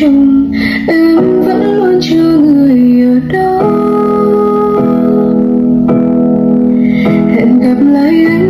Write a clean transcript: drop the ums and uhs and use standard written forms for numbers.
trong em vẫn luôn chờ người ở đó. Hẹn gặp lại anh